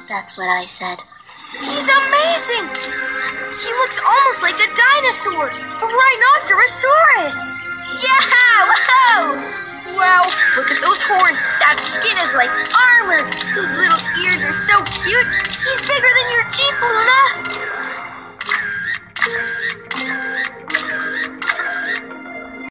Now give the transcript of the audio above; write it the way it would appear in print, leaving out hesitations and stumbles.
That's what I said. He's amazing! He looks almost like a dinosaur, a Rhinoceros! Yeah! Whoa! Wow, look at those horns. That skin is like armor. Those little ears are so cute. He's bigger than your Jeep, Luna.